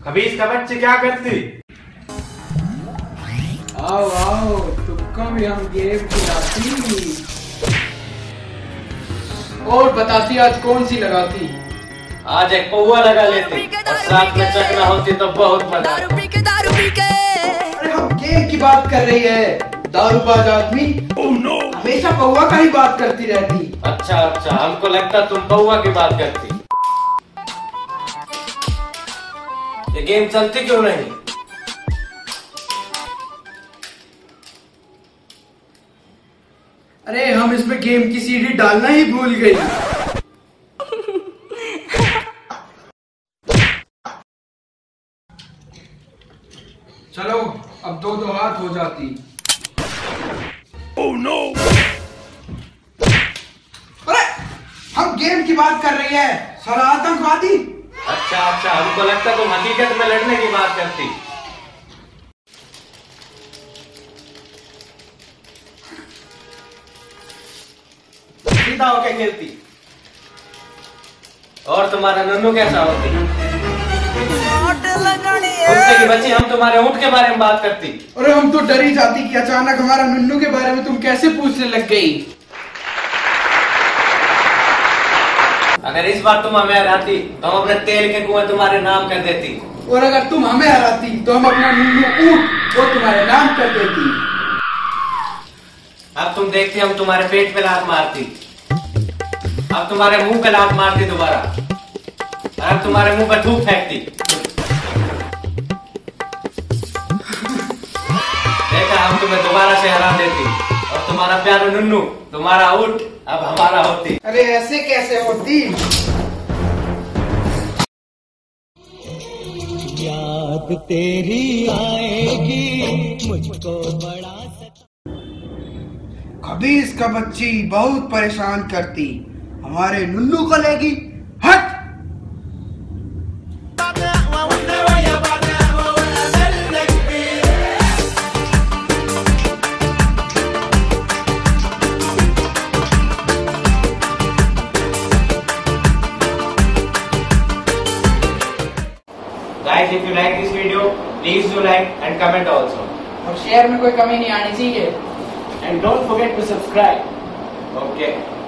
अभी इसका बच्चे क्या करती? आओ आओ, तुमको भी हम गेम खिलाती और बताती आज कौन सी लगाती। आज एक पौवा लगा लेते और साथ में चकना होती तो बहुत मजा। अरे हम गेम की बात कर रही है, दारूबाज आदमी। oh, no. हमेशा पौवा का ही बात करती रहती। अच्छा अच्छा, हमको लगता तुम पौवा की बात करती। ये गेम चलती क्यों नहीं? अरे हम इसमें गेम की सीडी डालना ही भूल गए। चलो अब दो दो हाथ हो जाती। oh, no. अरे हम गेम की बात कर रही है, साला आतंकवादी। अच्छा अच्छा, हमको लगता तुम हकीकत में लड़ने की बात करती। सीधा होके खेलती। और तुम्हारा नन्नू कैसा होती? कुत्ते की बच्ची, हम तुम्हारे ऊँट के बारे में बात करती। अरे हम तो डर ही जाती कि अचानक हमारा नन्नू के बारे में तुम कैसे पूछने लग गई। अगर इस बार तुम हमें हराती तो हम अपने तेल के कुएं तुम्हारे नाम कर देती। और अगर तुम हमें हराती तो हम अपना नन्नू ऊँट वो तुम्हारे नाम कर देती। अब तुम देखती हम तुम्हारे पेट पे लात मारती। अब तुम्हारे मुंह पे लात मारती दोबारा। और अब तुम्हारे मुंह पे थूक फेंकती। देखा, हम तुम्हें दोबारा से हरा देती और तुम्हारा प्यारा नन्नू, तुम्हारा ऊँट अब हमारा होती। अरे ऐसे कैसे होती? याद तेरी आएगी मुझको बड़ा। खबीस का बच्ची बहुत परेशान करती, हमारे नन्नू को लेगी। हट। Guys, if you like this video, please do like and comment also. और शेयर में कोई कमी नहीं आनी चाहिए। And don't forget to subscribe. Okay.